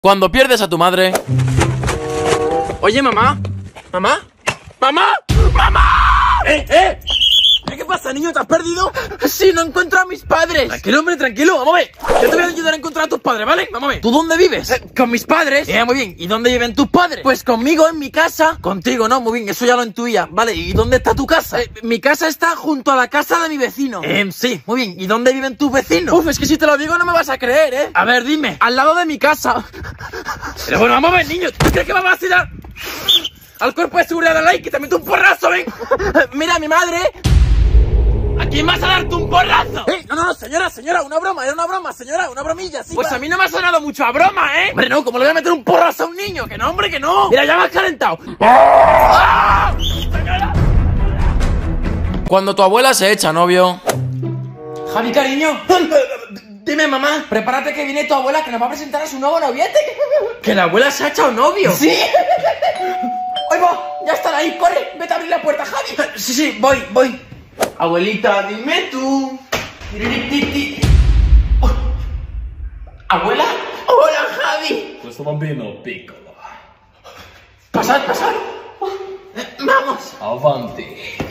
Cuando pierdes a tu madre. Oye, mamá. ¿Mamá? ¡Mamá! ¡Mamá! ¿Qué pasa, niño? ¿Te has perdido? Sí, no encuentro a mis padres. Tranquilo, hombre, tranquilo. Vamos a ver. Yo te voy a ayudar a encontrar a tus padres, ¿vale? Vamos a ver. ¿Tú dónde vives? Con mis padres. Muy bien. ¿Y dónde viven tus padres? Pues conmigo, en mi casa. Contigo, ¿no? Muy bien, eso ya lo intuía. Vale, ¿y dónde está tu casa? Mi casa está junto a la casa de mi vecino. Sí, muy bien. ¿Y dónde viven tus vecinos? Uf, es que si te lo digo no me vas a creer, ¿eh? A ver, dime. Al lado de mi casa. Pero bueno, vamos a ver, niño. ¿Tú crees que me vas a ir al cuerpo de seguridad de la ley que te meto un porrazo, ven? Mira, mi madre. ¿A quién vas a darte un porrazo? No, señora, una broma, era una broma, señora, una bromilla, sí. Pues a mí no me ha sonado mucho a broma, ¿eh? Hombre, no, ¿cómo le voy a meter un porrazo a un niño? Que no, hombre, que no. Mira, ya me has calentado. ¡Ah! ¡Señora! Cuando tu abuela se echa novio. Javi, cariño. Dime, mamá, prepárate que viene tu abuela que nos va a presentar a su nuevo noviete. ¿Que la abuela se ha echado novio? Sí. ¡Ahí va! Ya están ahí, corre, vete a abrir la puerta, Javi. Sí, voy. Abuelita, dime tú. ¿Abuela? Hola, Javi. Questo bambino piccolo. Pasad. Vamos. Avanti.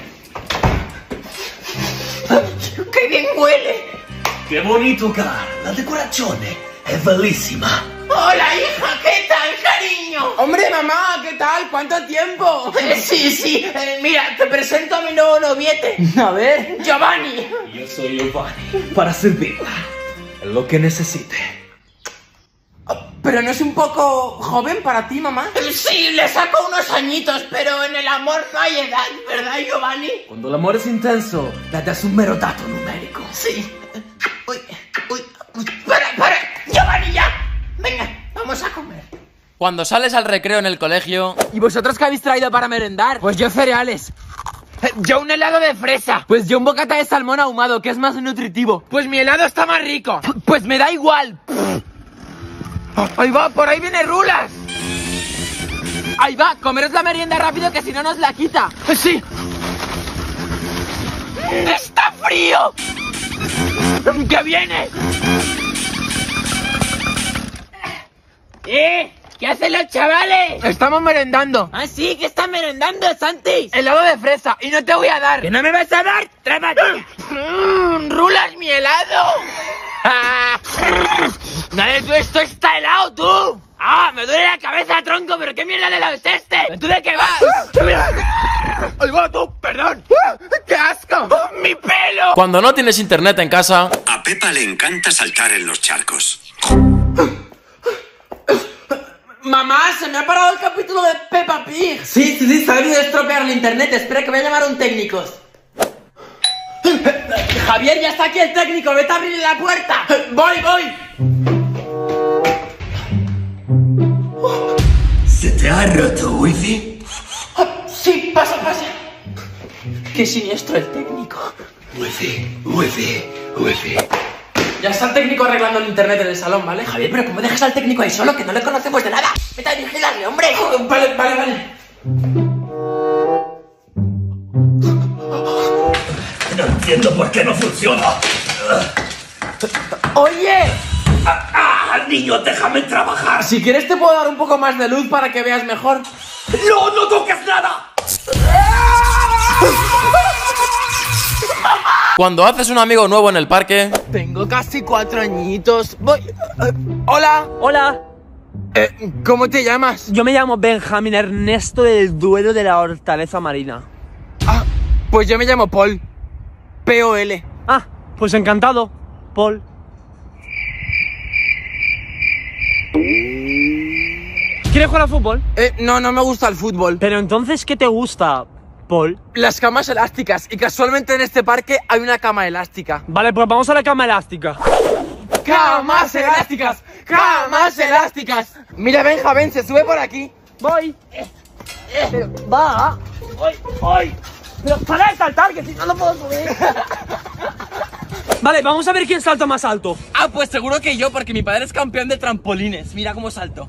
¡Qué bien huele! Che bonito hogar. La decorazione è bellissima. Hola, hija, ¿qué tal, cariño? Hombre, mamá, ¿qué tal? ¿Cuánto tiempo? Sí, mira, te presento a mi nuevo noviete. A ver, Giovanni. Io sono Giovanni, para servirla. Lo que necesite. ¿Pero no es un poco joven para ti, mamá? Sí, le saco unos añitos, pero en el amor no hay edad, ¿verdad, Giovanni? Quando l'amore è intenso, le das un mero dato numerico. Sí. Uy. Para, Giovanni, ya. Venga, vamos a comer. Cuando sales al recreo en el colegio. ¿Y vosotros qué habéis traído para merendar? Pues yo cereales. Yo un helado de fresa. Pues yo un bocata de salmón ahumado, que es más nutritivo. Pues mi helado está más rico. Pues me da igual. Ahí va, por ahí viene Rulas. Ahí va, comeros la merienda rápido que si no nos la quita. Sí. ¡Está frío! ¡Que viene! ¿Qué hacen los chavales? Estamos merendando. ¿Ah, sí? ¿Qué están merendando, Santi? Helado de fresa, y no te voy a dar. ¿Que no me vas a dar? ¡Trámate! ¡Rulas, mi helado! ¡Nadie, tú, esto está helado, tú! ¡Ah, me duele la cabeza, tronco! ¿Pero qué mierda de helado es este? ¿Tú de qué vas? ¡Ay, va, tú! ¡Perdón! ¡Qué asco! ¡Mi pelo! Cuando no tienes internet en casa. A Pepa le encanta saltar en los charcos. Mamá, se me ha parado el capítulo de Peppa Pig. Sí, se ha venido a estropear el internet. Espera que voy a llamar a un técnico. Javier, ya está aquí el técnico. Vete a abrirle la puerta. Voy. ¿Se te ha roto wifi? Sí, pasa. Qué siniestro el técnico. Wifi. Ya está el técnico arreglando el internet en el salón, ¿vale? Javier, pero ¿cómo dejas al técnico ahí solo? Que no le conocemos de nada. Vete a vigilarle, hombre. Vale. No entiendo por qué no funciona. Oye, Niño, déjame trabajar. si quieres te puedo dar un poco más de luz para que veas mejor. No toques nada. Cuando haces un amigo nuevo en el parque. Tengo casi 4 añitos. Voy. Hola. Hola, ¿Cómo te llamas? yo me llamo Benjamín Ernesto del Duero de la Hortaleza Marina. Pues yo me llamo Paul. P-O-L. Ah, pues encantado, Paul. ¿Quieres jugar al fútbol? No me gusta el fútbol. Pero entonces, ¿qué te gusta, Paul? Las camas elásticas. Y casualmente en este parque hay una cama elástica. Vale, pues vamos a la cama elástica. ¡Camas elásticas! ¡Camas elásticas! Mira, Benjamín, se sube por aquí. Voy. Va. Voy. Pero para de saltar, que si no lo puedo subir. Vale, vamos a ver quién salta más alto. Pues seguro que yo, porque mi padre es campeón de trampolines. Mira cómo salto.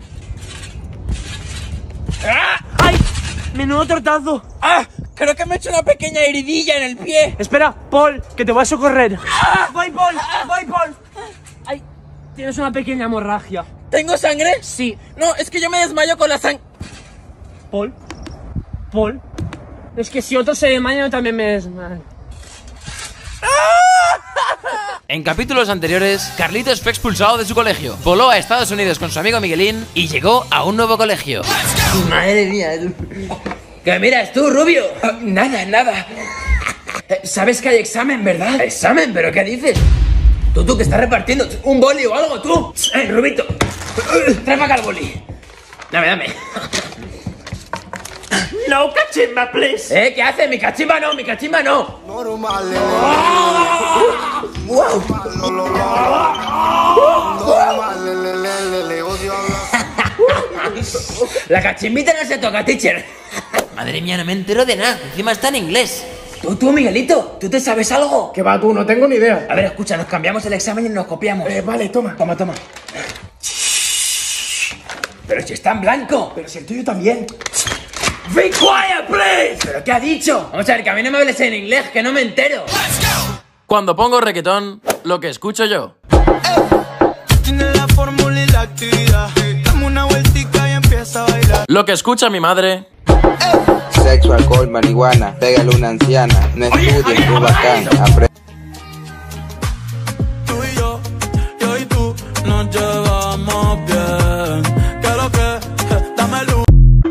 ¡Ay! Menudo tortazo. Creo que me he hecho una pequeña heridilla en el pie. Espera, Paul, que te voy a socorrer. Voy, Paul. Ay, tienes una pequeña hemorragia. ¿Tengo sangre? Sí. No, es que yo me desmayo con la sangre. Paul. Es que si otro se desmaya, yo también me desmayo. En capítulos anteriores, Carlitos fue expulsado de su colegio, voló a Estados Unidos con su amigo Miguelín y llegó a un nuevo colegio. Madre mía. ¿Qué miras tú, Rubio? Nada. ¿Sabes que hay examen, verdad? ¿Examen? ¿Pero qué dices? Tú, que estás repartiendo un boli o algo, tú. Rubito. Trae para acá el boli. Dame. No cachimba, please. ¿Qué haces? Mi cachimba no. La cachimbita no se toca, teacher. Madre mía, no me entero de nada, encima está en inglés. Tú, Miguelito, ¿tú te sabes algo? ¿Qué va tú? No tengo ni idea. A ver, escucha, nos cambiamos el examen y nos copiamos. Vale, toma. Toma. Pero si está en blanco. Pero si el tuyo también. Be quiet, please. ¿Pero qué ha dicho? Vamos a ver, que a mí no me hables en inglés, que no me entero. Cuando pongo reggaetón, lo que escucho yo. Tiene la fórmula y la actividad. Dame una vueltica y empieza a bailar. Lo que escucha mi madre. Sexo, alcohol, marihuana, pégale una anciana. No estudies, tú bacán, aprende. Tú y yo y tú nos llevamos bien. ¿Qué es lo que? Dame luz.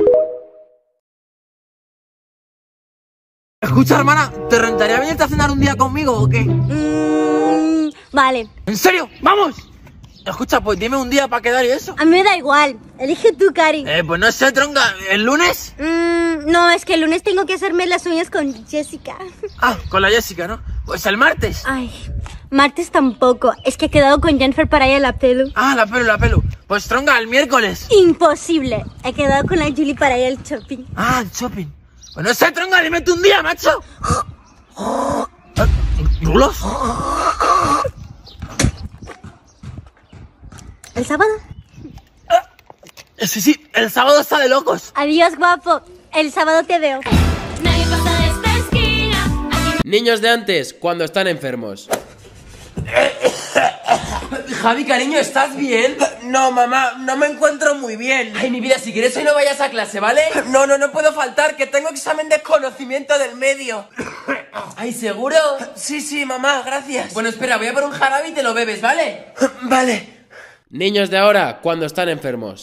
Escucha, hermana, ¿te rentaría venirte a cenar un día conmigo o qué? Vale. ¿En serio? ¡Vamos! Escucha, pues dime un día para quedar y eso. A mí me da igual. Elige tú, Cari. Pues no sé, tronca. ¿El lunes? No, es que el lunes tengo que hacerme las uñas con Jessica. Ah, con la Jessica, ¿no? Pues el martes. Ay, martes tampoco. Es que he quedado con Jennifer para ir a la pelu. Ah, la pelu. Pues tronca, el miércoles. Imposible. He quedado con la Julie para ir al shopping. Ah, el shopping. Pues no sé, tronca, dime tú un día, macho. ¿Rulos? ¿El sábado? Sí, el sábado está de locos. Adiós, guapo. El sábado te veo. Nadie pasa de esta esquina. Niños de antes, cuando están enfermos. Javi, cariño, ¿estás bien? No, mamá, no me encuentro muy bien. Ay, mi vida, si quieres hoy no vayas a clase, ¿vale? No puedo faltar, que tengo examen de conocimiento del medio. Ay, ¿seguro? Sí, mamá, gracias. Bueno, espera, voy a por un jarabe y te lo bebes, ¿vale? Vale. Niños de ahora, cuando están enfermos.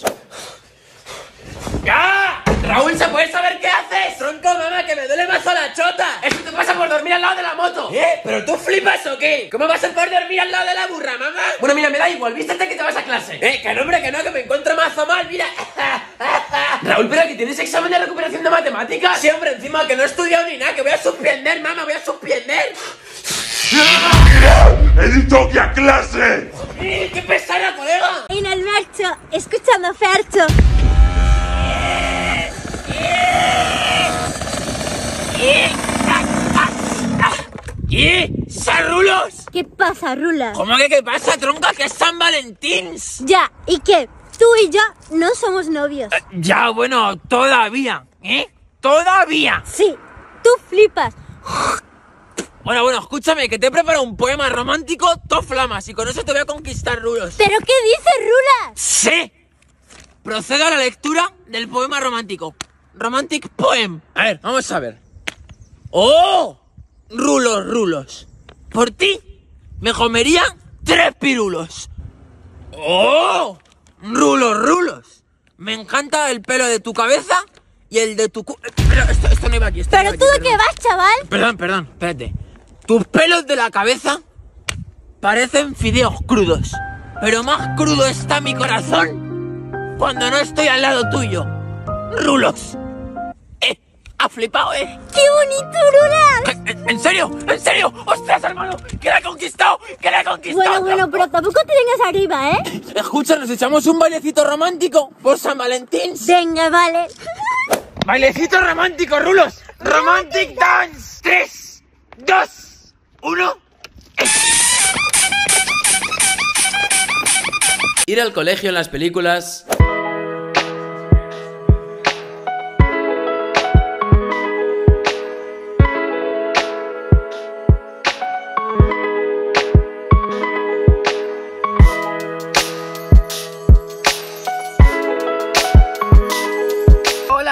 ¡Ya! Raúl, ¿se puede saber qué haces? Tronco, mamá, que me duele más a la chota. Eso te pasa por dormir al lado de la moto. ¿Pero tú flipas o qué? ¿Cómo vas a poder dormir al lado de la burra, mamá? Bueno, mira, me da igual, vístete que te vas a clase. Que no, hombre, que no, que me encuentro mazo mal, mira. Raúl, ¿pero que tienes examen de recuperación de matemáticas? Sí, hombre, encima que no he estudiado ni nada, que voy a suspender, mamá, voy a suspender. ¡He dicho que a clase! ¡Qué pesada, colega! En el marcho, escuchando Fercho. ¡Sarrulos! ¿Qué pasa, Rula? ¿Cómo que qué pasa, tronca? Que es San Valentín. Ya, ¿y qué? Tú y yo no somos novios. Ya, bueno, todavía. Todavía. Sí, tú flipas. Bueno, escúchame, que te he preparado un poema romántico, to flamas, y con eso te voy a conquistar, Rulos. ¿Pero qué dices, Rula? ¡Sí! Procedo a la lectura del poema romántico. Romantic poem. A ver, vamos a ver. ¡Oh! Rulos. Por ti me comería 3 pirulos. ¡Oh! Rulos. Me encanta el pelo de tu cabeza y el de tu Pero esto no iba aquí. ¿Pero tú de qué vas, chaval? Perdón, espérate. Tus pelos de la cabeza parecen fideos crudos. Pero más crudo está mi corazón cuando no estoy al lado tuyo. Rulos. Ha flipado, ¿eh? ¡Qué bonito, Rula! ¿En serio? ¡Ostras, hermano! ¡Que la he conquistado! Bueno, pero tampoco te vengas arriba, ¿eh? Escucha, nos echamos un bailecito romántico por San Valentín. Venga, vale. Bailecito romántico, Rulos. Romantic dance. 3, 2, 1. Ir al colegio en las películas.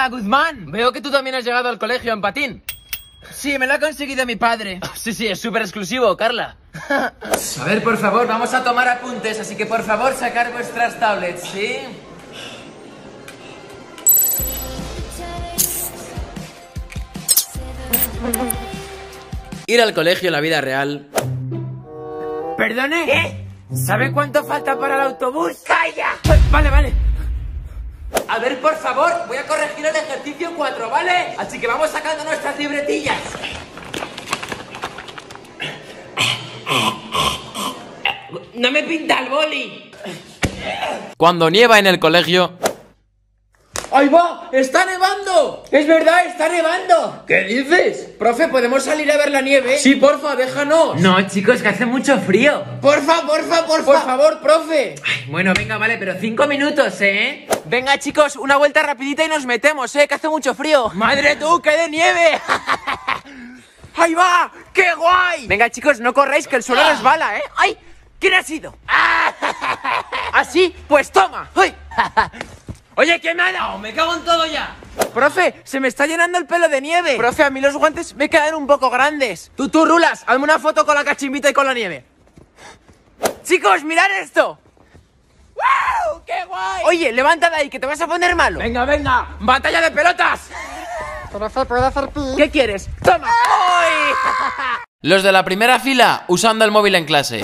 Hola, Guzmán. Veo que tú también has llegado al colegio en patín. Sí, me lo ha conseguido mi padre. Sí, es súper exclusivo, Carla. A ver, por favor, vamos a tomar apuntes, así que por favor sacar vuestras tablets, ¿sí? Ir al colegio en la vida real. ¿Perdone? ¿Sabe cuánto falta para el autobús? ¡Calla! Vale. A ver, por favor, voy a corregir el ejercicio 4, ¿vale? Así que vamos sacando nuestras libretillas. No me pinta el boli. Cuando nieva en el colegio... ¡Ahí va! ¡Está nevando! Es verdad, está nevando. ¿Qué dices? Profe, ¿podemos salir a ver la nieve? Sí, porfa, déjanos. No, chicos, que hace mucho frío. Porfa. Por favor, profe. Ay, bueno, venga, vale, pero 5 minutos, ¿eh? Venga, chicos, una vuelta rapidita y nos metemos, que hace mucho frío. ¡Madre tú, que de nieve! ¡Ahí va! ¡Qué guay! Venga, chicos, no corréis, que el suelo resbala, ¿eh? ¡Ay! ¿Quién ha sido? ¿Así? Pues toma. ¡Ay! Oye, ¿qué me ha dado? ¡Me cago en todo ya! Profe, se me está llenando el pelo de nieve. Profe, a mí los guantes me quedan un poco grandes. Tú, Rulas, hazme una foto con la cachimbita y con la nieve. Chicos, mirad esto. ¡Wow! ¡Qué guay! Oye, levanta de ahí, que te vas a poner malo. Venga, batalla de pelotas. ¿Qué quieres? ¡Toma! ¡Ay! Los de la primera fila usando el móvil en clase.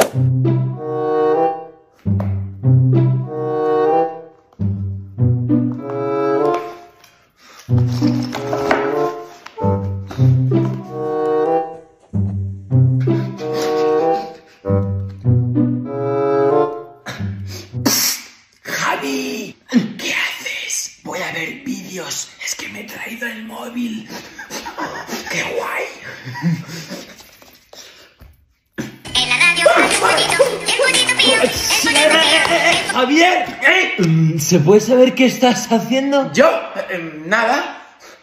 Javi, ¿qué haces? Voy a ver vídeos. Es que me he traído el móvil. ¡Qué guay! En la radio, el bonito pío, ¡Javier! ¿Se puede saber qué estás haciendo? ¿Yo? Nada.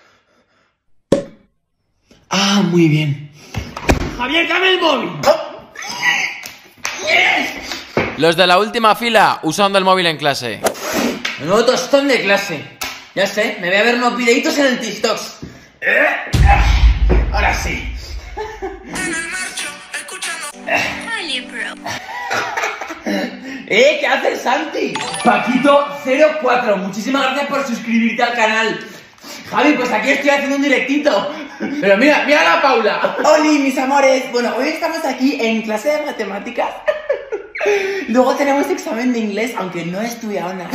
Ah, muy bien. Javier, dame el móvil. Los de la última fila usando el móvil en clase. Nuevo tostón de clase. Ya sé, me voy a ver unos videitos en el TikTok. Ahora sí. Holy bro. ¿Qué haces, Santi? Paquito04, muchísimas gracias por suscribirte al canal. Javi, pues aquí estoy haciendo un directito. Pero mira a la Paula. Oli, mis amores. Bueno, hoy estamos aquí en clase de matemáticas. Luego tenemos examen de inglés, aunque no he estudiado nada.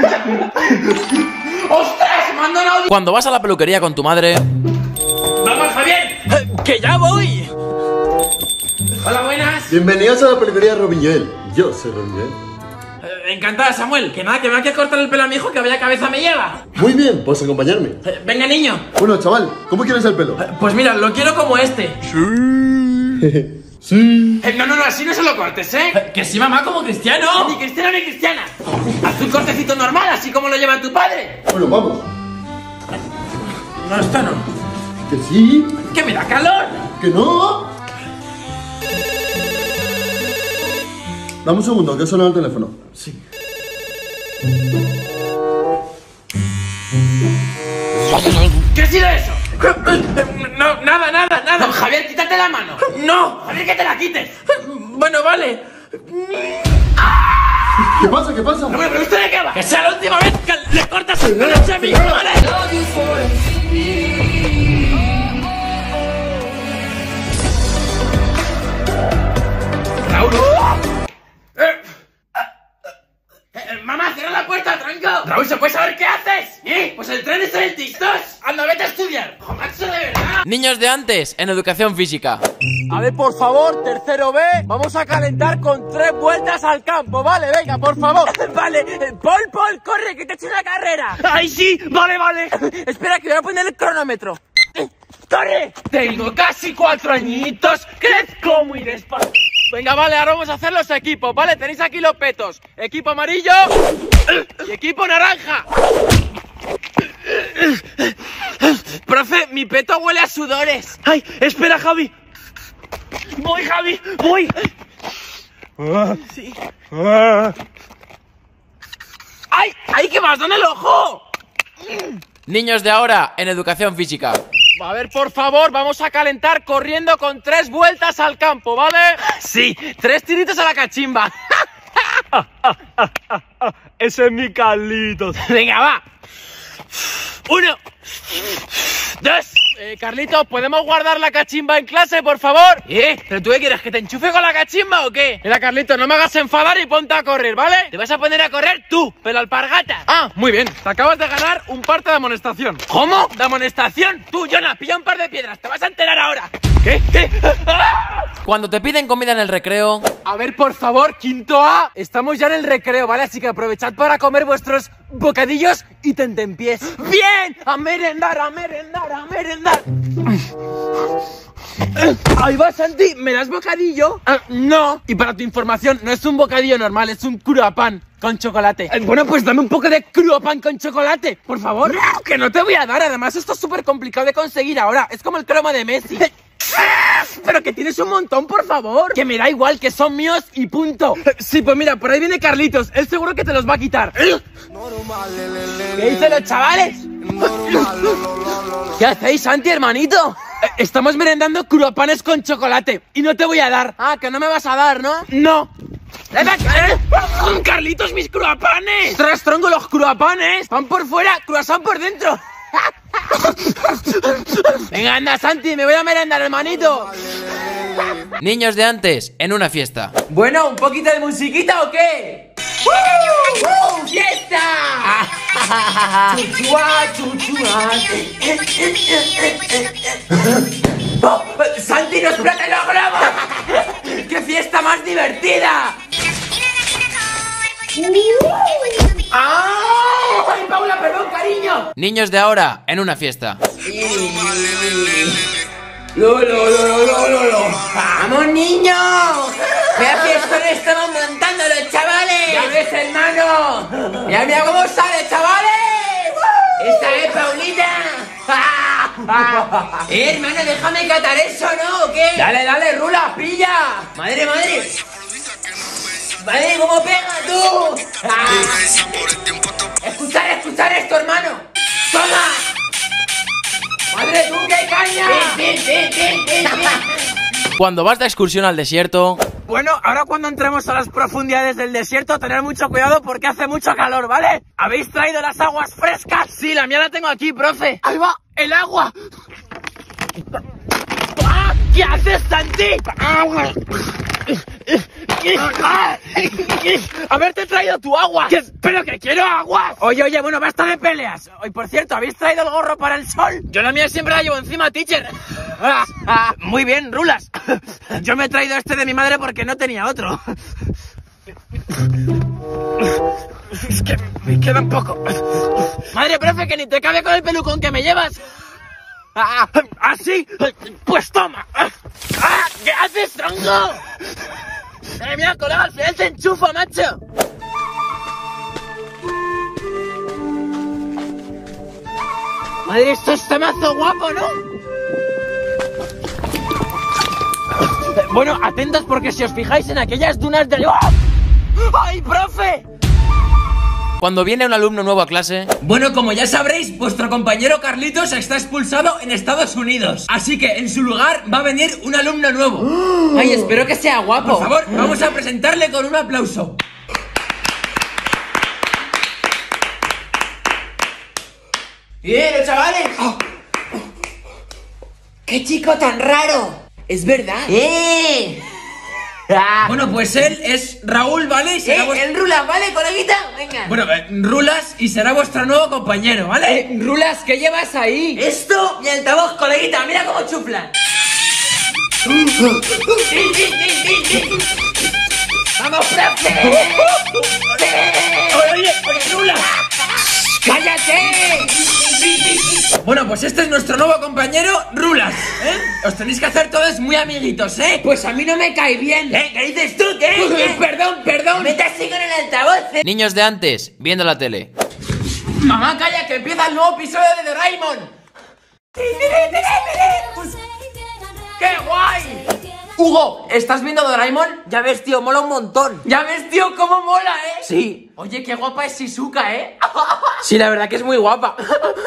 ¡Ostras! ¡Manda un audio! Cuando vas a la peluquería con tu madre... ¡Vamos, Javier! ¡Que ya voy! Hola, buenas. Bienvenidos a la peluquería Robin Joel. Yo soy Robin Joel. Encantada, Samuel. Que nada, que me hay que cortar el pelo a mi hijo, que vaya cabeza me lleva. Muy bien, puedes acompañarme. Venga, niño. Bueno, chaval, ¿cómo quieres el pelo? Pues mira, lo quiero como este. Sí. Sí. No, así no se lo cortes, ¿eh? Que sí, mamá, como cristiano. Ni cristiano ni cristiana. Haz un cortecito normal, así como lo lleva tu padre. Bueno, vamos. No, esto no. Que sí. ¡Que me da calor! Que no. Dame un segundo, que ha sonado el teléfono. Sí. ¿Qué ha sido eso? No, nada. No, Javier, quítate la mano. No, Javier, que te la quites. Bueno, vale. ¿Qué pasa? ¿Qué pasa? No, pero ¿usted de qué va? Que sea la última vez que le cortas el pelo a mi hijo, ¿vale? Raúl. Mamá, cierra la puerta, tronco. Raúl, ¿se puede saber qué haces? Pues el tren está en el TikTok. Anda, vete a estudiar. Macho, de verdad. Niños de antes en educación física. A ver, por favor, tercero B, vamos a calentar con 3 vueltas al campo, ¿vale? Venga, por favor. Vale, Paul, corre, que te eche una carrera. ¡Ay, sí! Vale. Espera, que voy a poner el cronómetro. ¡Corre! Tengo casi 4 añitos, crezco muy despacio. Venga, vale, ahora vamos a hacer los equipos, ¿vale? Tenéis aquí los petos. Equipo amarillo y equipo naranja. Profe, mi peto huele a sudores. ¡Ay, espera, Javi! ¡Voy, Javi! ¡Voy! Sí. ¡Ay, qué más! ¡Dame el ojo! Niños de ahora en educación física. A ver, por favor, vamos a calentar corriendo con 3 vueltas al campo, ¿vale? Sí, 3 tiritos a la cachimba. Ese es mi Carlitos. Venga, va. 1, 2. Carlitos, ¿podemos guardar la cachimba en clase, por favor? ¿Pero tú qué quieres, que te enchufe con la cachimba o qué? Mira, Carlitos, no me hagas enfadar y ponte a correr, ¿vale? Te vas a poner a correr tú, pelo alpargata. Ah, muy bien, te acabas de ganar un parte de amonestación. ¿Cómo? ¿De amonestación? Tú, Jonah, pilla un par de piedras, te vas a enterar ahora. ¿Qué? Cuando te piden comida en el recreo. A ver, por favor, quinto A, estamos ya en el recreo, ¿vale? Así que aprovechad para comer vuestros bocadillos y tentempiés. ¡Bien! A merendar, a merendar, a merendar. Ahí va, Santi, ¿me das bocadillo? No. Y para tu información, no es un bocadillo normal, es un cruapan con chocolate. Bueno, pues dame un poco de cruapan con chocolate, por favor. No, que no te voy a dar, además esto es súper complicado de conseguir ahora. Es como el cromo de Messi. Pero que tienes un montón, por favor. Que me da igual, que son míos y punto. Sí, pues mira, por ahí viene Carlitos. Él seguro que te los va a quitar. ¿Qué dicen los chavales? ¿Qué hacéis, Santi, hermanito? Estamos merendando cruapanes con chocolate y no te voy a dar. Ah, que no me vas a dar, ¿no? No. ¡Carlitos, mis cruapanes! ¡Tras tronco, los cruapanes! ¡Pan por fuera, croissant por dentro! Venga, anda, Santi, me voy a merendar, hermanito. Niños de antes en una fiesta. Bueno, ¿un poquito de musiquita o qué? ¡Fiesta! ¡Chuchua, chuchua! ¡Oh! ¡Santi, nos plata los globos! ¡Qué fiesta más divertida! ¡Ay, Paula, perdón, cariño! Niños de ahora en una fiesta. ¡Vamos, niños! ¡Vea fiestón estamos montando los chavales! ¡Ya ves, hermano! ¡Mira cómo sale, chavales! ¡Esta es Paulita! Hermano, déjame catar eso, ¿no? ¿O qué? Dale, Rula, pilla. Madre. Madre, ¿cómo pega tú? Escuchar esto, hermano. ¡Toma! ¡Madre, tú, qué caña! Cuando vas de excursión al desierto. Bueno, ahora cuando entremos a las profundidades del desierto, tener mucho cuidado porque hace mucho calor, ¿vale? ¿Habéis traído las aguas frescas? Sí, la mía la tengo aquí, profe. ¡Ahí va, el agua! ¡Ah! ¿Qué haces, Santi? Haberte traído tu agua. ¿Pero que quiero agua? Oye, bueno, basta de peleas. Hoy, por cierto, ¿habéis traído el gorro para el sol? Yo la mía siempre la llevo encima, teacher. Muy bien, Rulas. Yo me he traído este de mi madre porque no tenía otro. Es que me queda un poco. Madre, profe, que ni te cabe con el pelucón que me llevas. ¿Así? Pues toma. ¿Qué haces, tronco? Mira, colega, al final se enchufa, macho. Madre, esto está mazo guapo, ¿no? Bueno, atentos porque si os fijáis en aquellas dunas de... ¡Ay, profe! Cuando viene un alumno nuevo a clase. Bueno, como ya sabréis, vuestro compañero Carlitos está expulsado en Estados Unidos. Así que en su lugar va a venir un alumno nuevo. Ay, espero que sea guapo. Por favor, vamos a presentarle con un aplauso. ¡Bien, chavales! ¡Qué chico tan raro! ¿Es verdad? Bueno, pues él es Raúl, ¿vale? El Rulas, ¿vale, coleguita? Venga. Bueno, Rulas y será vuestro nuevo compañero, ¿vale? Rulas, ¿qué llevas ahí? Esto y altavoz, coleguita, mira cómo chuflan. ¡Vamos, profe! ¡Oye, Rulas! ¡Cállate! Bueno, pues este es nuestro nuevo compañero, Rulas, ¿eh? Os tenéis que hacer todos muy amiguitos, ¿eh? Pues a mí no me cae bien. ¿Qué dices tú? ¿Qué? Perdón. Vete así con el altavoz, ¿eh? Niños de antes viendo la tele. Mamá, calla, que empieza el nuevo episodio de Doraemon. ¡Qué guay! Hugo, ¿estás viendo Doraemon? Ya ves, tío, mola un montón. Ya ves, tío, cómo mola, ¿eh? Sí. Oye, qué guapa es Shizuka, ¿eh? Sí, la verdad que es muy guapa.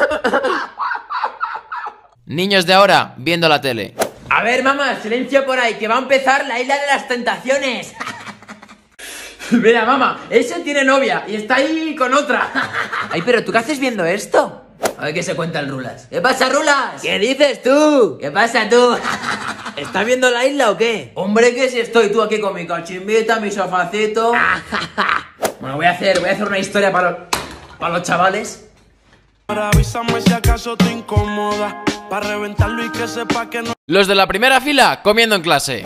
Niños de ahora viendo la tele. A ver, mamá, silencio por ahí, que va a empezar la isla de las tentaciones. Mira, mamá, ese tiene novia y está ahí con otra. Ay, pero ¿tú qué haces viendo esto? A ver qué se cuenta el Rulas. ¿Qué pasa, Rulas? ¿Qué dices tú? ¿Qué pasa tú? ¿Estás viendo la isla o qué? Hombre, que si estoy tú aquí con mi cachimbita, mi sofacito. Bueno, voy a hacer una historia para los chavales. Avísame si acaso te incomoda, para reventarlo y que sepa que no. Los de la primera fila comiendo en clase.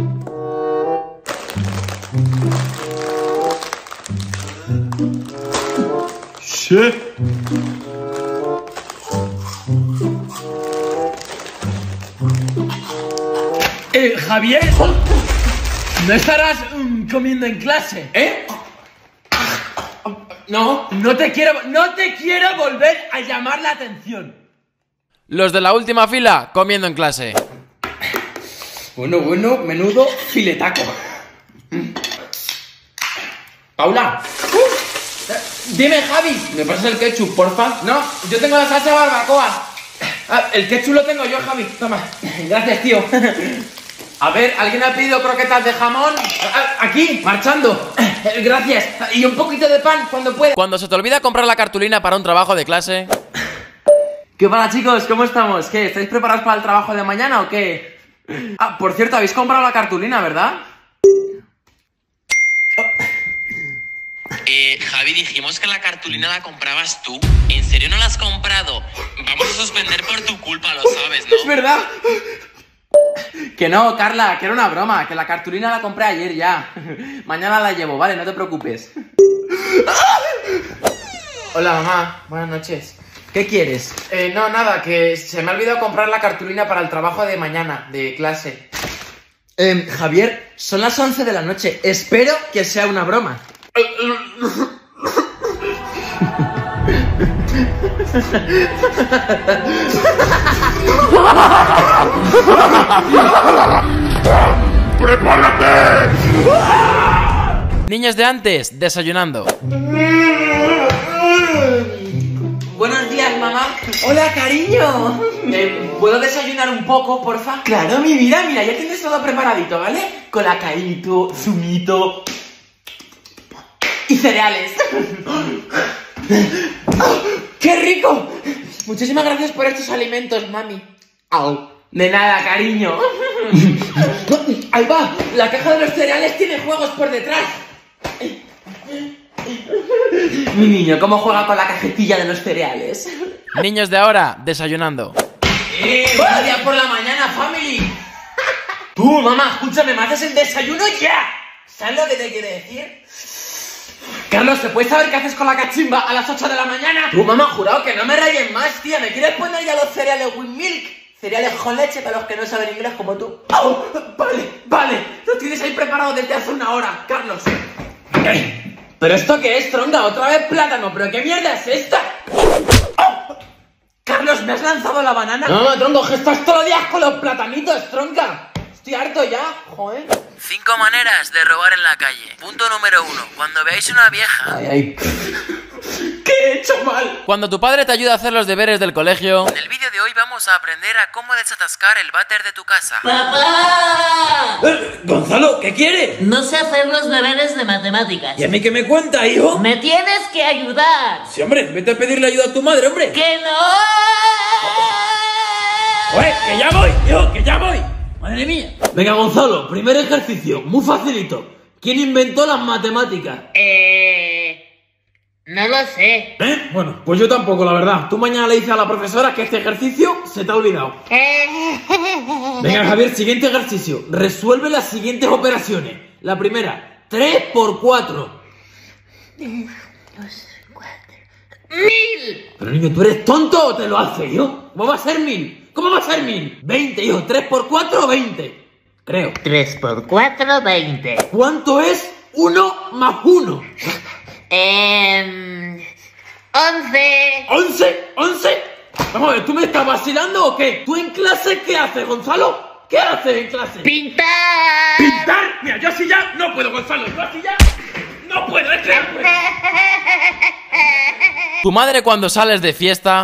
Sí. Javier, ¿no estarás comiendo en clase? ¿Eh? No te quiero volver a llamar la atención. Los de la última fila comiendo en clase. Bueno, menudo filetaco. Paula. Dime, Javi. ¿Me pasas el ketchup, porfa? No, yo tengo la salsa barbacoa. El ketchup lo tengo yo, Javi. Toma. Gracias, tío. A ver, ¿alguien ha pedido croquetas de jamón? Aquí, marchando. Gracias. Y un poquito de pan cuando pueda. Cuando se te olvida comprar la cartulina para un trabajo de clase. ¿Qué pasa, chicos? ¿Cómo estamos? ¿Qué? ¿Estáis preparados para el trabajo de mañana o qué? Por cierto, habéis comprado la cartulina, ¿verdad? Javi, dijimos que la cartulina la comprabas tú. ¿En serio no la has comprado? Vamos a suspender por tu culpa, lo sabes, ¿no? Es verdad. Que no, Carla, que era una broma. Que la cartulina la compré ayer ya. Mañana la llevo, vale, no te preocupes. Hola, mamá. Buenas noches. ¿Qué quieres? No, nada, que se me ha olvidado comprar la cartulina para el trabajo de mañana, de clase. Javier, son las 11 de la noche. Espero que sea una broma. ¡Prepárate! Niños de antes desayunando. Buenos días, mamá. Hola, cariño. ¿Puedo desayunar un poco, porfa? Claro, mi vida, mira, ya tienes todo preparadito, ¿vale? Colacaíto, zumito y cereales. ¡Qué rico! Muchísimas gracias por estos alimentos, mami. De nada, cariño. Ahí va, la caja de los cereales tiene juegos por detrás. Mi niño, ¿cómo juega con la cajetilla de los cereales? Niños de ahora desayunando. ¡Buenos días por la mañana, family! Tú, mamá, escúchame, ¿me haces el desayuno ya? ¿Sabes lo que te quiere decir? Carlos, ¿te puedes saber qué haces con la cachimba a las 8 de la mañana? Tú, mamá, jurado que no me rayes más, tía. ¿Me quieres poner ya los cereales with milk? Cereales con leche para los que no saben inglés como tú. ¡Oh! Vale. Los tienes ahí preparados desde hace una hora, Carlos. ¿Pero esto qué es, tronca? ¿Otra vez plátano? ¿Pero qué mierda es esta? ¡Oh! Carlos, ¿me has lanzado la banana? No, tronco, que estás todos los días con los platanitos, tronca. Estoy harto ya, joder. 5 maneras de robar en la calle. Punto número 1. Cuando veáis una vieja... Ay. ¿Qué he hecho mal? Cuando tu padre te ayuda a hacer los deberes del colegio. En el vídeo de hoy vamos a aprender a cómo desatascar el váter de tu casa. ¡Papá! Gonzalo, ¿qué quieres? No sé hacer los deberes de matemáticas. ¿Y a mí qué me cuenta, hijo? ¡Me tienes que ayudar! Sí, hombre, vete a pedirle ayuda a tu madre, hombre. ¡Que no! ¡Oye, que ya voy, hijo, que ya voy! Madre mía. Venga, Gonzalo, primer ejercicio, muy facilito. ¿Quién inventó las matemáticas? No lo sé. Bueno, pues yo tampoco, la verdad. Tú mañana le dices a la profesora que este ejercicio se te ha olvidado. Venga, Javier, siguiente ejercicio. Resuelve las siguientes operaciones. La primera, 3 por 4. 2, 4. ¡1000! Pero niño, ¿tú eres tonto o te lo hace yo? ¿Cómo va a ser 1000? ¿Cómo va a ser 1000? 20, hijo. 3 por 4, 20. Creo. 3 por 4, 20. ¿Cuánto es 1 más 1? 11. ¿11? ¿11? Vamos a ver, ¿tú me estás vacilando o qué? ¿Tú en clase qué haces, Gonzalo? ¿Qué hace en clase? ¡Pintar! ¿Pintar? Mira, yo así ya no puedo, Gonzalo. Yo así ya no puedo, es que no puedo. Tu madre cuando sales de fiesta...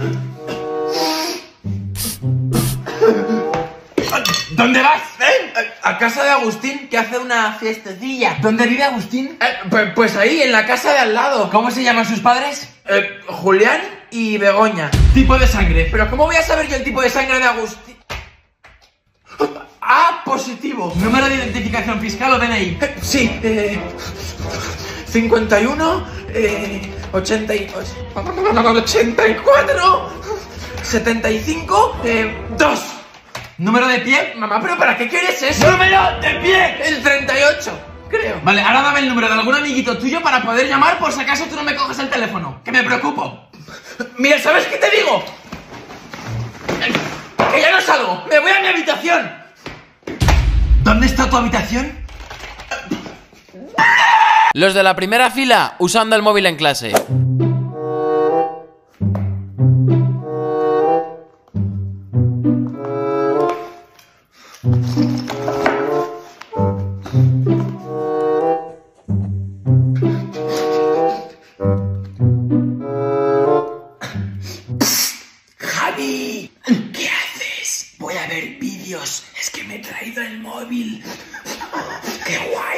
¿Dónde vas? A casa de Agustín, que hace una fiestecilla. ¿Dónde vive Agustín? Pues ahí, en la casa de al lado. ¿Cómo se llaman sus padres? Julián y Begoña. Tipo de sangre. Pero ¿cómo voy a saber yo el tipo de sangre de Agustín? Ah, positivo. ¿Número de identificación fiscal o DNI? Sí, 51, 84, 75, 2. ¿Número de pie? Mamá, ¿pero para qué quieres eso? ¡Número de pie! El 38, creo. Vale, ahora dame el número de algún amiguito tuyo para poder llamar por si acaso tú no me coges el teléfono. Que me preocupo. Mira, ¿sabes qué te digo? Que ya no salgo, me voy a mi habitación. ¿Dónde está tu habitación? Los de la primera fila usando el móvil en clase. Javi, ¿qué haces? Voy a ver vídeos. Es que me he traído el móvil. ¡Qué guay!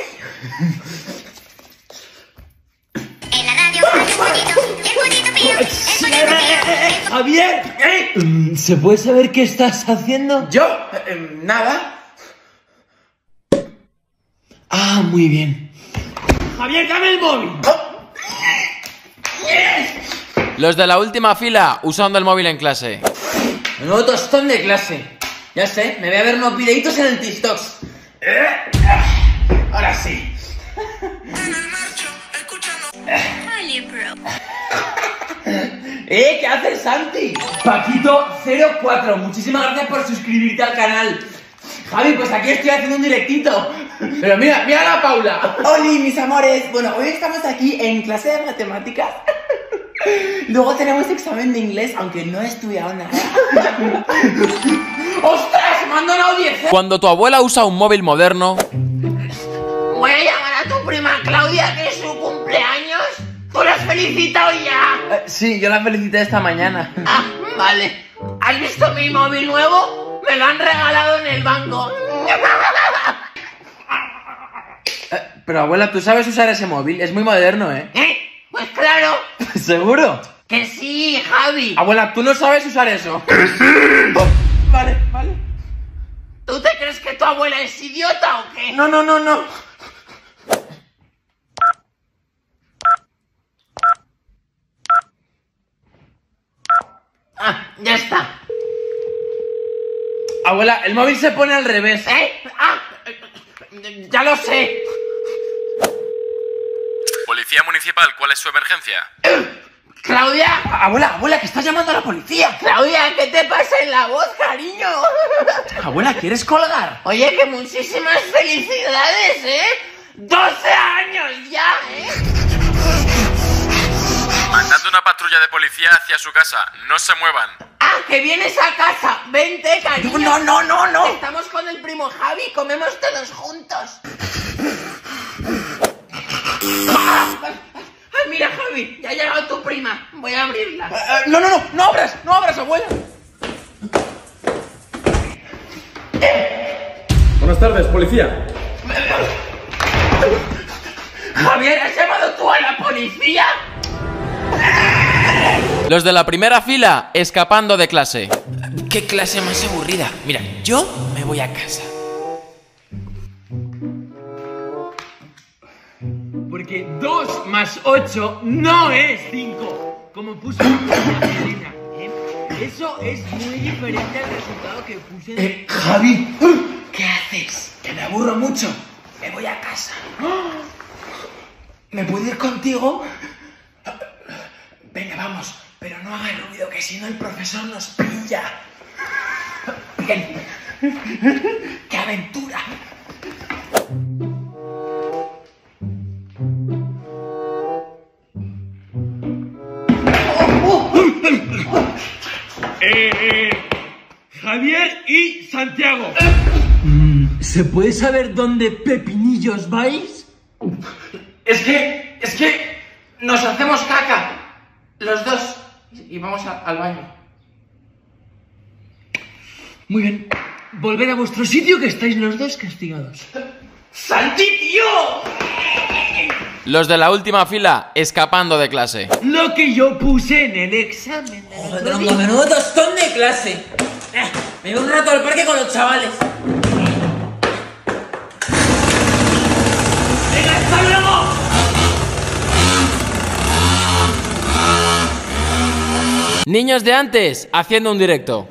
En la radio, el bonito pío, el bonito pío. ¡Javier! ¿Se puede saber qué estás haciendo? ¿Yo? Nada. Ah, muy bien. ¡Javier, dame el móvil! Los de la última fila usando el móvil en clase. Nuevo tostón de clase. Ya sé, me voy a ver unos videitos en el TikTok. Ahora sí. Hola, bro. ¿Qué haces, Santi? Paquito04, muchísimas gracias por suscribirte al canal. Javi, pues aquí estoy haciendo un directito. Pero mira, mira a la Paula. Oli, mis amores. Bueno, hoy estamos aquí en clase de matemáticas. Luego tenemos examen de inglés, aunque no he estudiado nada. ¡Ostras! ¡Me han donado 10! Cuando tu abuela usa un móvil moderno... Voy a llamar a tu prima Claudia, que es su cumpleaños. ¿Tú la has felicitado ya? Sí, yo la felicité esta mañana. Ah, vale. ¿Has visto mi móvil nuevo? Me lo han regalado en el banco. Pero abuela, ¿tú sabes usar ese móvil? Es muy moderno, ¿eh? Pues claro. ¿Seguro? Que sí, Javi. Abuela, ¿tú no sabes usar eso? Vale, vale. ¿Tú te crees que tu abuela es idiota o qué? No, no, no, no. Ah, ya está. Abuela, el móvil se pone al revés. Ah, ya lo sé. Policía municipal, ¿cuál es su emergencia? Claudia. Abuela, que estás llamando a la policía. Claudia, ¿qué te pasa en la voz, cariño? Abuela, ¿quieres colgar? Oye, que muchísimas felicidades, ¿eh? 12 años ya, ¿eh? Mandando una patrulla de policía hacia su casa. No se muevan. Ah, que vienes a casa. Vente, cariño. No. Estamos con el primo Javi, comemos todos juntos. Ay, mira, Javi, ya ha llegado tu prima. Voy a abrirla. No abras, abuela. Buenas tardes, policía. Javier, ¿has llamado tú a la policía? Los de la primera fila escapando de clase. Qué clase más aburrida. Mira, yo me voy a casa. Porque 2 más 8 no es 5, como puso Elena, ¿eh? Eso es muy diferente al resultado que puse. Javi, ¿qué haces? Que me aburro mucho. Me voy a casa. ¿Me puedo ir contigo? Venga, vamos, pero no hagas ruido, que si no el profesor nos pilla. Bien. ¡Qué aventura! Javier y Santiago. ¿Se puede saber dónde pepinillos vais? Es que nos hacemos caca, los dos, y vamos al baño. Muy bien, volved a vuestro sitio que estáis los dos castigados. ¡Santi, tío! Los de la última fila escapando de clase. Lo que yo puse en el examen. Joder, tronco, menudo tostón de clase. Me voy un rato al parque con los chavales. ¡Venga, hasta luego! Niños de antes haciendo un directo.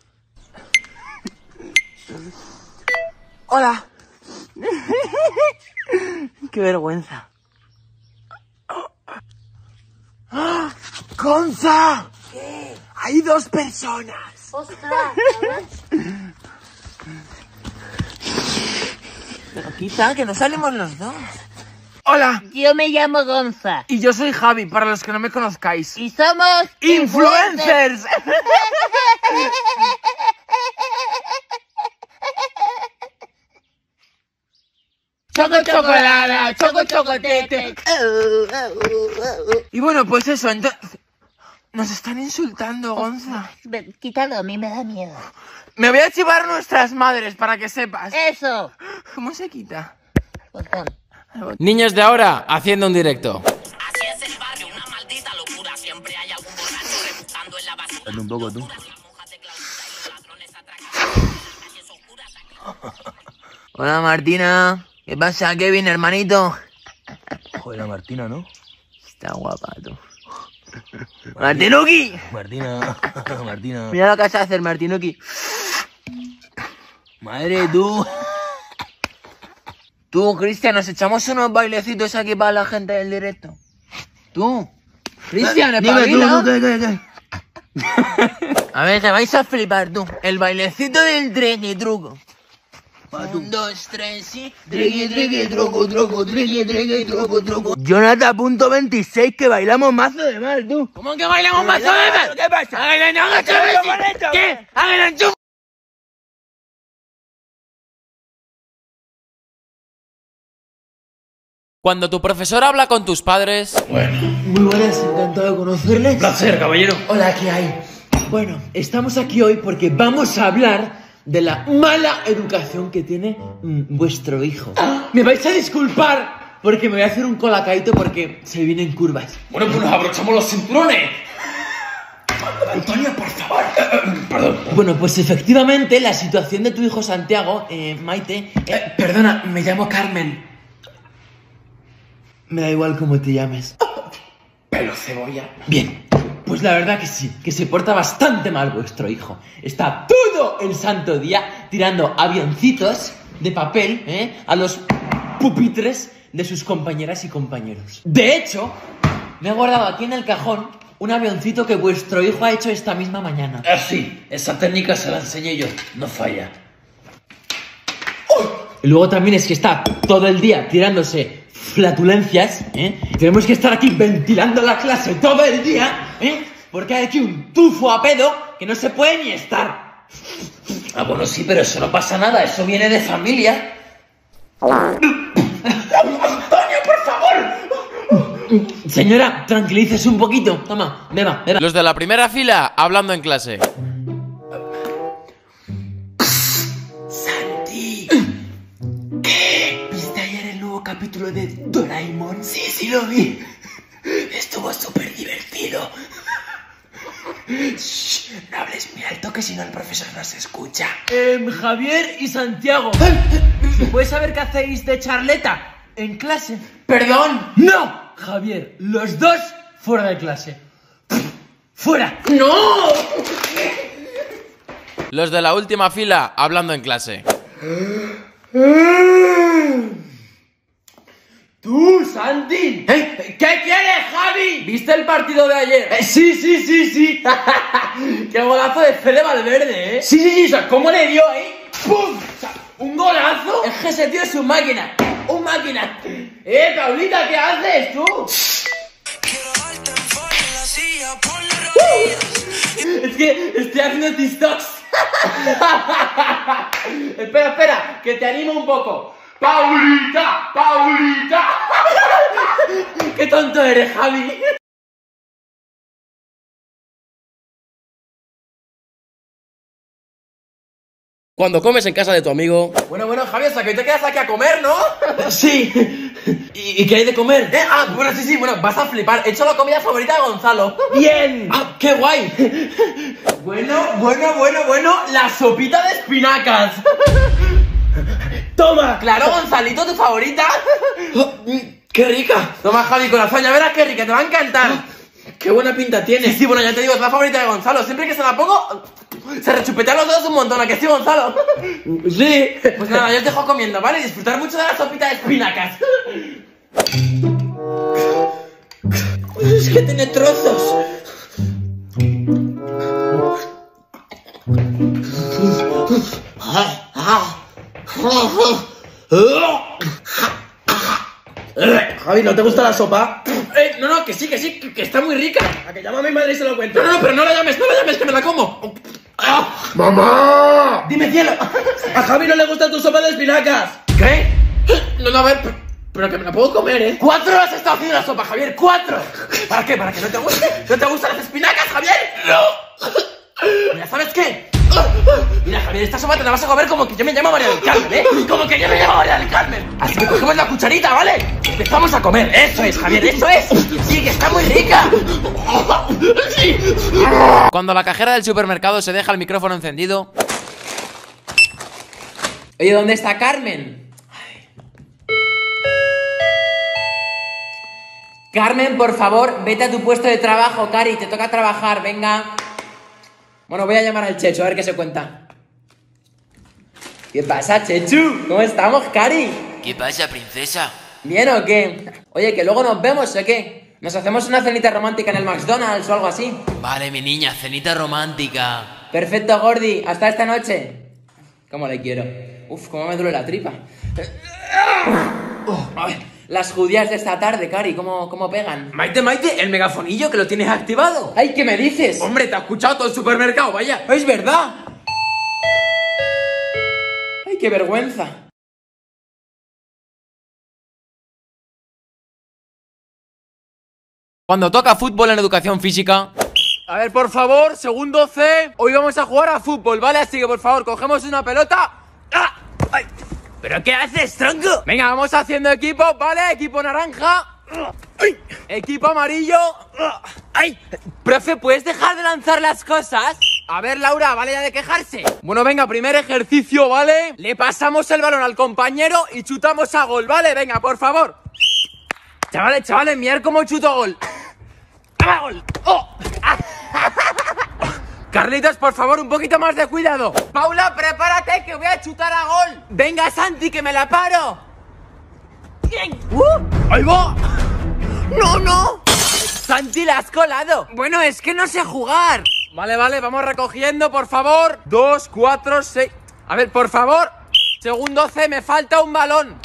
Hola. Qué vergüenza. ¡Ah! ¡Gonza! ¿Qué? Hay 2 personas. ¡Ostras! Pero quita, que no salimos los dos. Hola. Yo me llamo Gonza. Y yo soy Javi, para los que no me conozcáis. Y somos... ¡Influencers! Choco chocolada, choco chocotete. Y bueno, pues eso, entonces... Nos están insultando, Gonza. Quítalo, a mí me da miedo. Me voy a chivar nuestras madres para que sepas. ¡Eso! ¿Cómo se quita? Niños de ahora haciendo un directo. Así es el barrio, una maldita locura. Siempre hay algún borracho rebuscando en la basura. Dale un poco tú. Hola, Martina. ¿Qué pasa, Kevin, hermanito? Joder, la Martina, ¿no? Está guapa, tú. ¡Martinuki! Martina, Martina. Mira lo que vas a hacer, Martinuki. Madre, tú. Tú, Cristian, nos echamos unos bailecitos aquí para la gente del directo. Tú, Cristian, espabila. ¿Qué? A ver, te vais a flipar, tú. El bailecito del triqui truco. 1, 2, 3, sí. Triqui, truco, truco. Jonathan, punto 26, que bailamos mazo de mal, tú. ¿Cómo que bailamos mazo de mal? ¿Qué pasa? ¿Qué? ¡Háganlo, chup! Cuando tu profesor habla con tus padres. Muy buenas, encantado de conocerles. Un placer, caballero. Hola, ¿qué hay? Bueno, estamos aquí hoy porque vamos a hablar de la mala educación que tiene vuestro hijo. Me vais a disculpar porque me voy a hacer un colacaito porque se vienen curvas. Bueno, pues nos abrochamos los cinturones. Antonio, por favor. Perdón. Bueno, pues efectivamente la situación de tu hijo Santiago, Maite... Perdona, me llamo Carmen. Me da igual cómo te llames. Pelo cebolla. Bien, pues la verdad que sí, que se porta bastante mal vuestro hijo. Está todo el santo día tirando avioncitos de papel a los pupitres de sus compañeras y compañeros. De hecho, me he guardado aquí en el cajón un avioncito que vuestro hijo ha hecho esta misma mañana. Ah, sí, esa técnica se la enseñé yo, no falla. Y luego también es que está todo el día tirándose flatulencias, Tenemos que estar aquí ventilando la clase todo el día, porque hay aquí un tufo a pedo que no se puede ni estar. Ah, bueno, sí, pero eso no pasa nada, eso viene de familia. ¡Antonio, por favor! Señora, tranquilícese un poquito. Toma, beba. Los de la primera fila hablando en clase. Santi, ¿qué? ¿Viste ayer el nuevo capítulo de Doraemon? Sí, lo vi. Estuvo súper divertido. Shh, no hables muy alto que si no el profesor nos escucha. Javier y Santiago, ¿se puede saber qué hacéis de charleta en clase? ¡Perdón! ¡No! Javier, los dos fuera de clase. ¡Fuera! ¡No! Los de la última fila hablando en clase. ¡Tú, Santi! ¿Qué quieres, Javi? ¿Viste el partido de ayer? Sí. ¡Qué golazo de Fede Valverde, Sí, o sea, ¿cómo le dio, ¡Pum! O sea, ¿un golazo? Es que ese tío es un máquina. ¡Un máquina! Paulita, ¿qué haces tú? Es que estoy haciendo TikToks. Espera, que te animo un poco. ¡Paulita! ¡Paulita! ¡Qué tonto eres, Javi! Cuando comes en casa de tu amigo... Bueno, Javi, hasta que te quedas aquí a comer, ¿no? Sí. ¿Y qué hay de comer? Bueno, sí, bueno, vas a flipar. He hecho la comida favorita de Gonzalo. ¡Bien! ¡Ah, qué guay! Bueno, la sopita de espinacas. ¡Toma! Claro, Gonzalito, tu favorita. ¡Qué rica! Toma, Javi, corazón, ya verás qué rica, te va a encantar. ¡Qué buena pinta tiene! Sí, bueno, ya te digo, es la favorita de Gonzalo. Siempre que se la pongo, se rechupetean los dedos un montón. ¿A que sí, Gonzalo? Sí. Pues nada, yo os dejo comiendo, ¿vale? Disfrutar mucho de la sopita de espinacas. Es que tiene trozos. Javi, ¿no te gusta la sopa? No, que sí, que está muy rica. A que llama a mi madre y se lo cuento. No, pero no la llames, que me la como. ¡Mamá! Dime, cielo. A Javi no le gusta tu sopa de espinacas. ¿Qué? No, a ver, pero que me la puedo comer, ¿eh? 4 horas he estado haciendo la sopa, Javier, 4. ¿Para qué? ¿Para que no te guste? ¿No te gustan las espinacas, Javier? No. Mira, ¿sabes qué? Mira, Javier, esta sopa te la vas a comer como que yo me llamo María del Carmen, ¿eh? Como que yo me llamo María del Carmen. Así que cogemos la cucharita, ¿vale? Empezamos a comer. Eso es, Javier, eso es. Sí, que está muy rica. Sí. Cuando la cajera del supermercado se deja el micrófono encendido. Oye, ¿dónde está Carmen? Carmen, por favor, vete a tu puesto de trabajo, Cari, te toca trabajar, venga. Bueno, voy a llamar al Chechu, a ver qué se cuenta. ¿Qué pasa, Chechu? ¿Cómo estamos, Cari? ¿Qué pasa, princesa? ¿Bien o qué? Oye, que luego nos vemos, ¿o qué? ¿Nos hacemos una cenita romántica en el McDonald's o algo así? Vale, mi niña, cenita romántica. Perfecto, Gordi, hasta esta noche. ¿Cómo le quiero? Uf, cómo me duele la tripa. Las judías de esta tarde, Cari, ¿cómo pegan? Maite, el megafonillo que lo tienes activado. ¡Ay, qué me dices! Hombre, te ha escuchado todo el supermercado, vaya. ¡Es verdad! ¡Ay, qué vergüenza! Cuando toca fútbol en educación física. A ver, por favor, segundo C. Hoy vamos a jugar a fútbol, ¿vale? Así que, por favor, cogemos una pelota. ¡Ah! ¡Ay! ¿Pero qué haces, tronco? Venga, vamos haciendo equipo, ¿vale? Equipo naranja. ¡Ay! Equipo amarillo. ¡Ay! Profe, ¿puedes dejar de lanzar las cosas? A ver, Laura, vale ya de quejarse. Bueno, venga, primer ejercicio, ¿vale? Le pasamos el balón al compañero y chutamos a gol, ¿vale? Venga, por favor. Chavales, mirad cómo chuto gol. ¡Ah, gol! ¡Oh! Carlitos, por favor, un poquito más de cuidado. Paula, prepárate que voy a chutar a gol. Venga, Santi, que me la paro. Bien. ¡Ahí va! ¡No! Santi, la has colado. Bueno, es que no sé jugar. Vale, vamos recogiendo, por favor. 2, 4, 6. A ver, por favor. Segundo C, me falta un balón.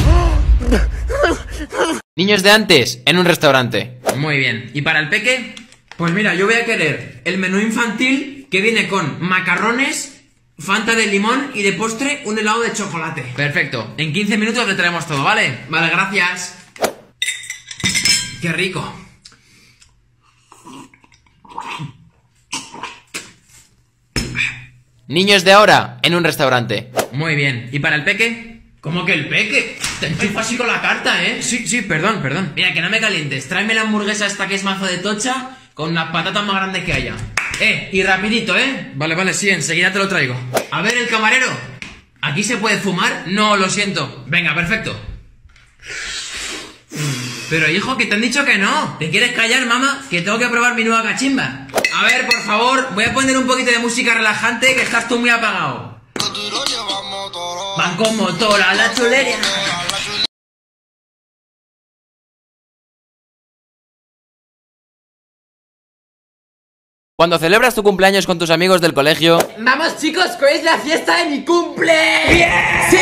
Niños de antes, en un restaurante. Muy bien. ¿Y para el peque? Pues mira, yo voy a querer el menú infantil que viene con macarrones, Fanta de limón y de postre un helado de chocolate. Perfecto, en 15 minutos le traemos todo, ¿vale? Vale, gracias. Qué rico. Niños de ahora, en un restaurante. Muy bien. ¿Y para el peque? ¿Cómo que el peque? Te estoy así con la carta, ¿eh? Sí, perdón. Mira, que no me calientes. Tráeme la hamburguesa esta que es mazo de tocha con las patatas más grandes que haya. Y rapidito, ¿eh? Vale, sí, enseguida te lo traigo. A ver, el camarero. ¿Aquí se puede fumar? No, lo siento. Venga, perfecto. Pero hijo, que te han dicho que no. ¿Te quieres callar, mamá? Que tengo que probar mi nueva cachimba. A ver, por favor, voy a poner un poquito de música relajante, que estás tú muy apagado. Van con motor a la chuleria. Cuando celebras tu cumpleaños con tus amigos del colegio. Vamos, chicos, que hoy es la fiesta de mi cumple. ¡Bien! ¡Sí,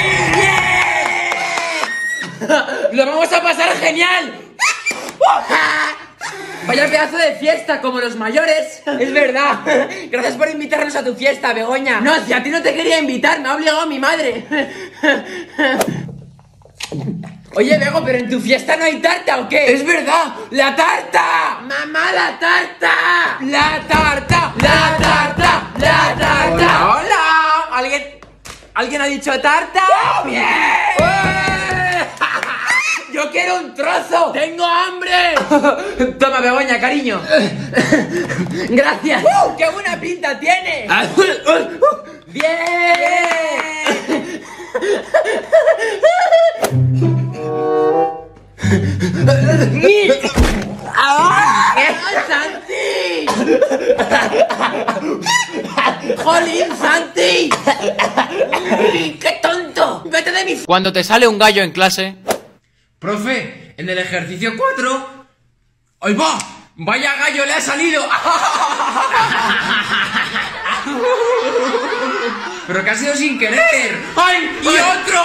bien! ¡Lo vamos a pasar genial! Vaya pedazo de fiesta, como los mayores. Es verdad. Gracias por invitarnos a tu fiesta, Begoña. No, si a ti no te quería invitar, me ha obligado mi madre. Oye, Bego, ¿pero en tu fiesta no hay tarta o qué? ¡Es verdad! ¡La tarta! ¡Mamá, la tarta! ¡La tarta! ¡La tarta! ¡La tarta! ¡Hola, hola! ¿Alguien ha dicho tarta? ¡Oh, bien! ¡Yo quiero un trozo! ¡Tengo hambre! Toma, Begoña, cariño. Gracias. ¡Qué buena pinta tiene! ¡Bien! ¡Santi! ¡Jolín, Santi! ¡Qué tonto! ¡Vete de mi... Cuando te sale un gallo en clase... Profe, en el ejercicio 4... ¡Ay, va! ¡Vaya gallo le ha salido! ¡Pero que ha sido sin querer! ¡Ay! ¡Y otro!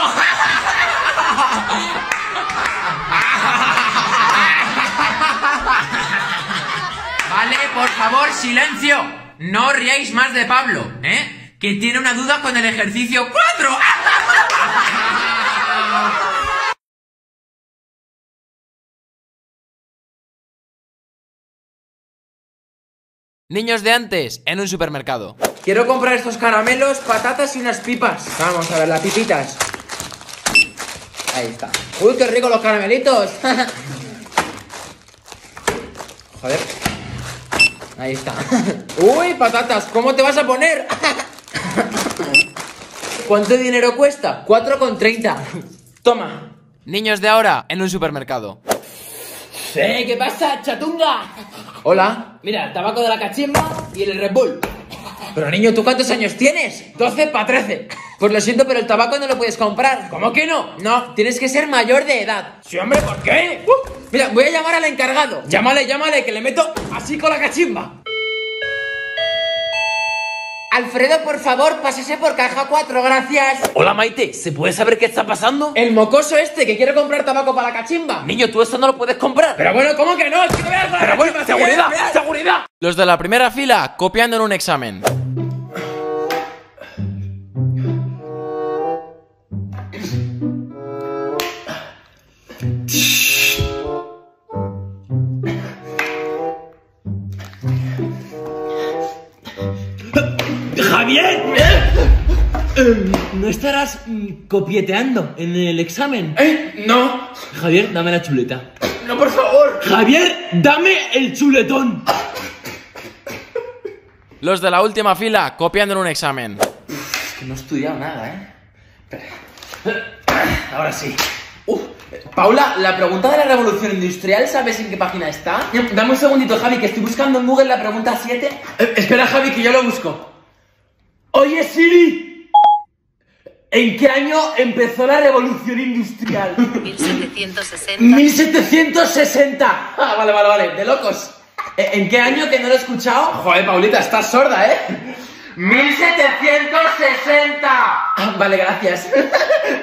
Vale, por favor, silencio. No riáis más de Pablo, ¿eh? Que tiene una duda con el ejercicio 4. Niños de antes en un supermercado. Quiero comprar estos caramelos, patatas y unas pipas. Vamos a ver, las pipitas. Ahí está. ¡Uy, qué rico los caramelitos! Joder. Ahí está. ¡Uy, patatas! ¿Cómo te vas a poner? ¿Cuánto dinero cuesta? 4,30. Toma. Niños de ahora en un supermercado. ¿Qué pasa, chatunga? Hola. Mira, el tabaco de la cachimba y el Red Bull. Pero niño, ¿tú cuántos años tienes? 12 para 13. Pues lo siento, pero el tabaco no lo puedes comprar. ¿Cómo que no? No, tienes que ser mayor de edad. Sí, hombre, ¿por qué? Mira, voy a llamar al encargado. Llámale, que le meto así con la cachimba. Alfredo, por favor, pásese por caja 4, gracias. Hola, Maite, ¿se puede saber qué está pasando? El mocoso este que quiere comprar tabaco para la cachimba. Niño, tú eso no lo puedes comprar. Pero bueno, ¿cómo que no? Es que no veas la Pero bueno, cachimba, seguridad, veas. seguridad. Los de la primera fila copiando en un examen. ¡Javier! ¿No estarás copieteando en el examen? No. Javier, dame la chuleta. No, por favor. Javier, dame el chuletón. Los de la última fila copiando en un examen. Que no he estudiado nada, Ahora sí. Paula, la pregunta de la revolución industrial, ¿sabes en qué página está? Dame un segundito, Javi, que estoy buscando en Google la pregunta 7. Espera, Javi, que yo lo busco. Oye, Siri, ¿en qué año empezó la revolución industrial? 1760. 1760. Ah, vale, de locos. ¿En qué año, que no lo he escuchado? Joder, Paulita, estás sorda, 1760. Vale, gracias.